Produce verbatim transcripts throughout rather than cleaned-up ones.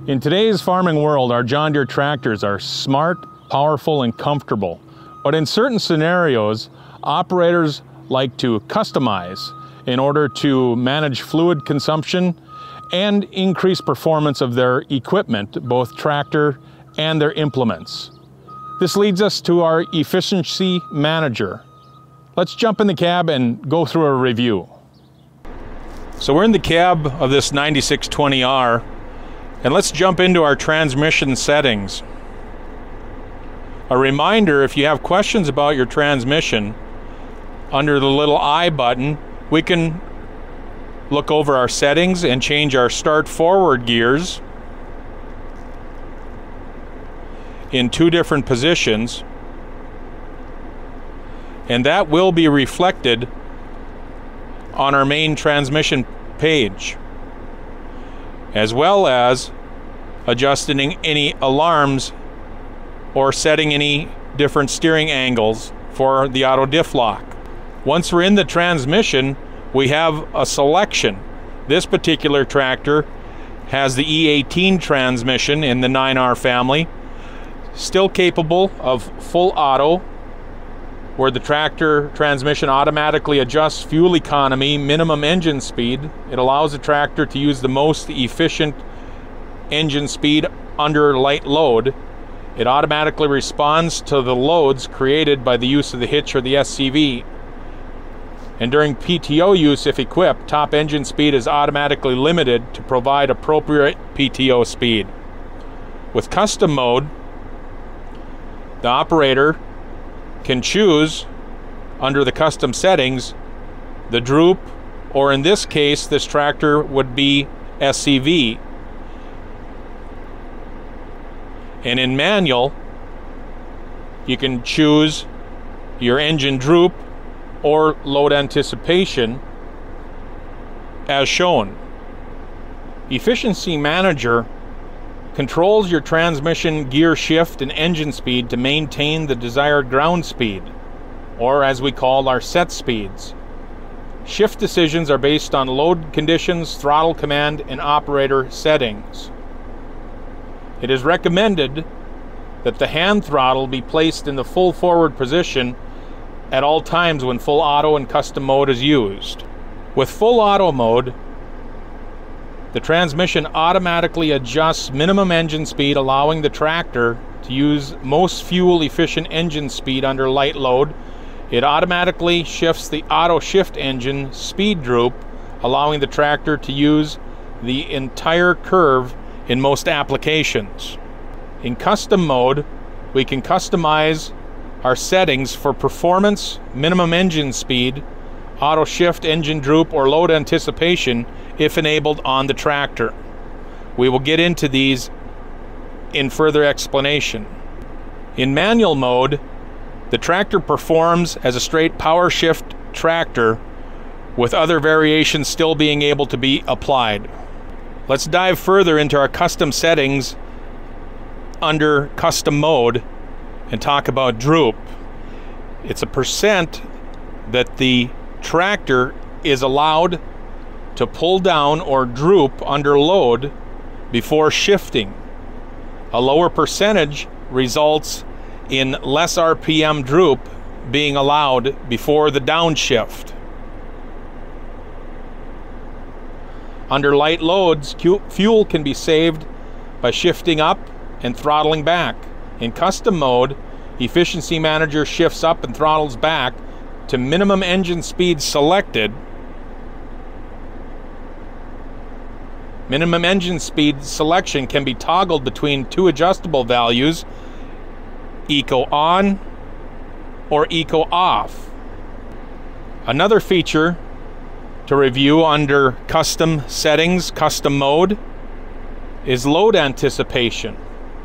In today's farming world, our John Deere tractors are smart, powerful, and comfortable. But in certain scenarios, operators like to customize in order to manage fluid consumption and increase performance of their equipment, both tractor and their implements. This leads us to our efficiency manager. Let's jump in the cab and go through a review. So we're in the cab of this ninety-six twenty R, and let's jump into our transmission settings. A reminder, if you have questions about your transmission, under the little I button, we can look over our settings and change our start forward gears in two different positions, and that will be reflected on our main transmission page, as well as adjusting any alarms or setting any different steering angles for the auto diff lock. Once we're in the transmission, we have a selection. This particular tractor has the E eighteen transmission in the nine R family, still capable of full auto, where the tractor transmission automatically adjusts fuel economy, minimum engine speed. It allows the tractor to use the most efficient engine speed under light load. It automatically responds to the loads created by the use of the hitch or the S C V. And during P T O use, if equipped, top engine speed is automatically limited to provide appropriate P T O speed. With custom mode, the operator can choose, under the custom settings, the droop, or in this case, this tractor would be S C V. And in manual, you can choose your engine droop or load anticipation as shown. Efficiency Manager controls your transmission gear shift and engine speed to maintain the desired ground speed, or as we call our set speeds. Shift decisions are based on load conditions, throttle command, and operator settings. It is recommended that the hand throttle be placed in the full forward position at all times when full auto and custom mode is used. With full auto mode, the transmission automatically adjusts minimum engine speed, allowing the tractor to use most fuel efficient engine speed under light load. It automatically shifts the auto shift engine speed droop, allowing the tractor to use the entire curve in most applications. In custom mode, we can customize our settings for performance, minimum engine speed, auto shift engine droop, or load anticipation if enabled on the tractor. We will get into these in further explanation. In manual mode, the tractor performs as a straight power shift tractor, with other variations still being able to be applied. Let's dive further into our custom settings under custom mode and talk about droop. It's a percent that the tractor is allowed to pull down or droop under load before shifting. A lower percentage results in less R P M droop being allowed before the downshift. Under light loads, fuel can be saved by shifting up and throttling back. In custom mode, Efficiency Manager shifts up and throttles back to minimum engine speed selected. Minimum engine speed selection can be toggled between two adjustable values, Eco on or Eco off. Another feature to review under custom settings, custom mode, is load anticipation,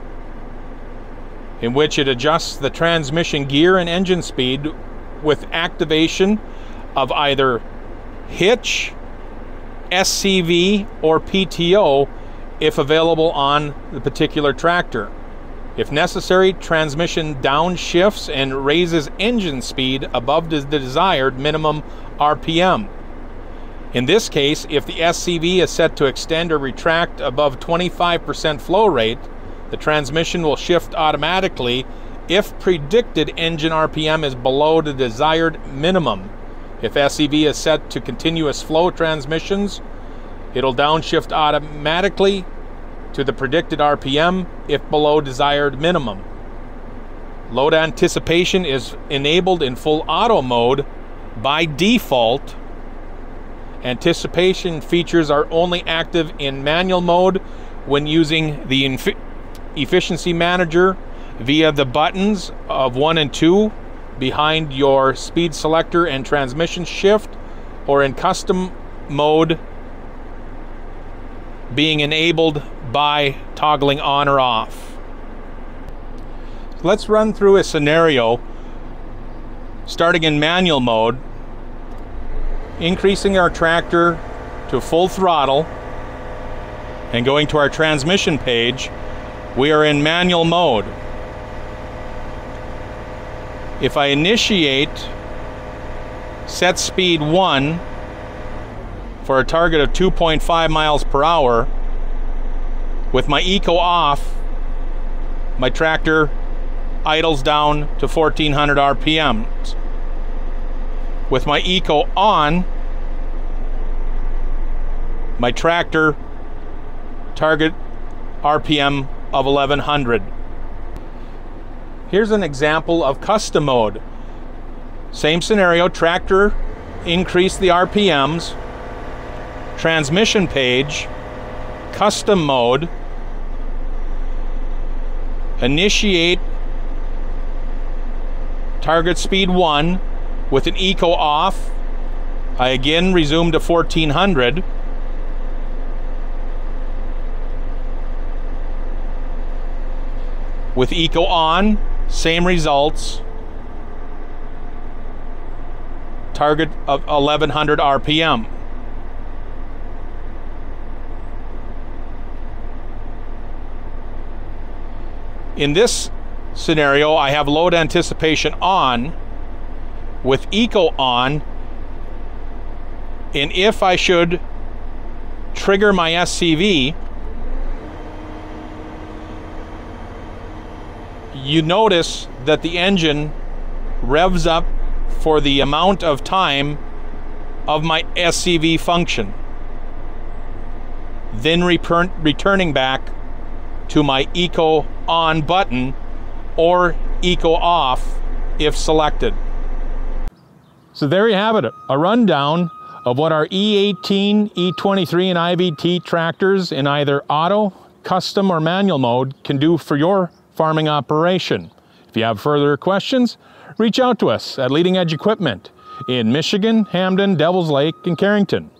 in which it adjusts the transmission gear and engine speed with activation of either hitch, S C V, or P T O if available on the particular tractor. If necessary, transmission downshifts and raises engine speed above the desired minimum R P M. In this case, if the S C V is set to extend or retract above twenty-five percent flow rate, the transmission will shift automatically if predicted engine R P M is below the desired minimum. If S C V is set to continuous flow transmissions, it'll downshift automatically to the predicted R P M if below desired minimum. Load anticipation is enabled in full auto mode by default. Anticipation features are only active in manual mode when using the Infi- Efficiency Manager via the buttons of one and two behind your speed selector and transmission shift, or in custom mode being enabled by toggling on or off. Let's run through a scenario starting in manual mode, increasing our tractor to full throttle, and going to our transmission page. We are in manual mode. If I initiate set speed one for a target of two point five miles per hour, with my eco off, my tractor idles down to fourteen hundred R P Ms. With my eco on, my tractor target R P M of eleven hundred. Here's an example of custom mode. Same scenario, tractor increase the R P Ms, transmission page, custom mode, initiate target speed one with an eco off. I again resume to fourteen hundred. With eco on, same results. Target of eleven hundred R P M. In this scenario, I have load anticipation on with eco on, and if I should trigger my S C V, you notice that the engine revs up for the amount of time of my S C V function, then return, returning back to my eco on button or eco off if selected. So there you have it, a rundown of what our E eighteen, E twenty-three, and I V T tractors in either auto, custom, or manual mode can do for your farming operation. If you have further questions, reach out to us at Leading Edge Equipment in Michigan, Hamden, Devils Lake, and Carrington.